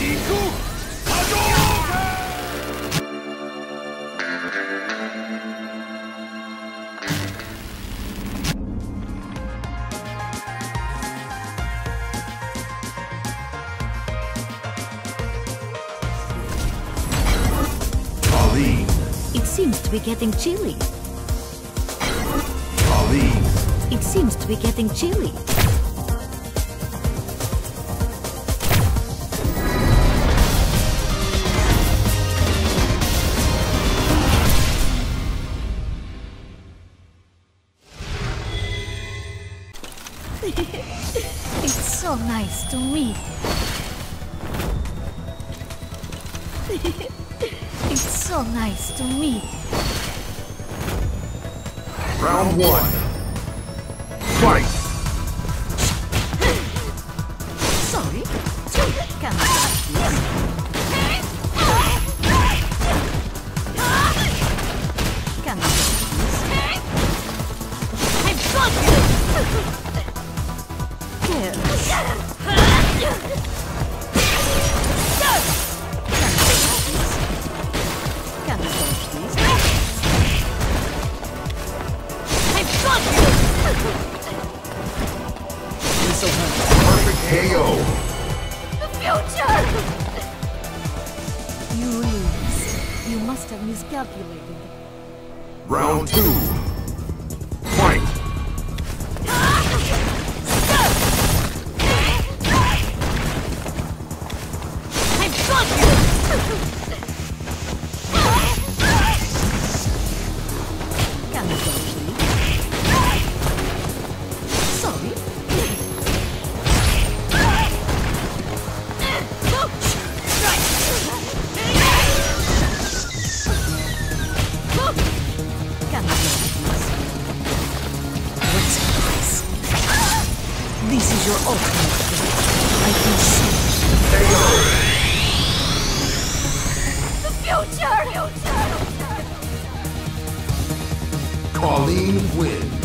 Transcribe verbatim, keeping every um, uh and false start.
It seems to be getting chilly. Colleen. It seems to be getting chilly. It's so nice to meet. It's so nice to meet. Round one. Fight! Sorry? Can I have this? Can I have this? I've got you! Here. Can I have this? Can I have this? I've got you! This'll hurt. Perfect K O. The future! You lose. You must have miscalculated. Round two. Fight! I've got you! Can I go, please? Sorry? Can I go, please? What surprise! This is your ultimate threat. I can see the future! Future! Colleen wins.